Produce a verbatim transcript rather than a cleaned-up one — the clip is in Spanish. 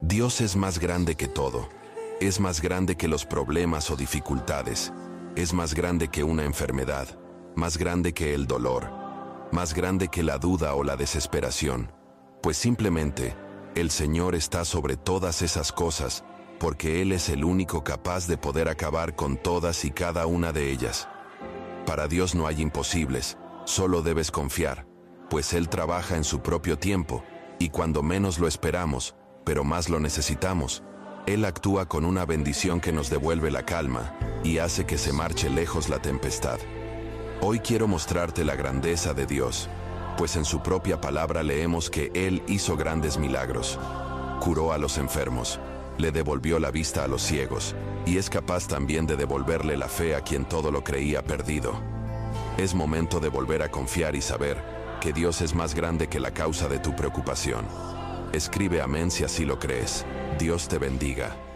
Dios es más grande que todo. Es más grande que los problemas o dificultades. Es más grande que una enfermedad. Más grande que el dolor. Más grande que la duda o la desesperación. Pues simplemente, el Señor está sobre todas esas cosas, porque Él es el único capaz de poder acabar con todas y cada una de ellas. Para Dios no hay imposibles, solo debes confiar, pues Él trabaja en su propio tiempo, y cuando menos lo esperamos, pero más lo necesitamos, Él actúa con una bendición que nos devuelve la calma y hace que se marche lejos la tempestad. Hoy quiero mostrarte la grandeza de Dios, pues en su propia palabra leemos que Él hizo grandes milagros. Curó a los enfermos, le devolvió la vista a los ciegos, y es capaz también de devolverle la fe a quien todo lo creía perdido. Es momento de volver a confiar y saber que Dios es más grande que la causa de tu preocupación. Escribe amén si así lo crees. Dios te bendiga.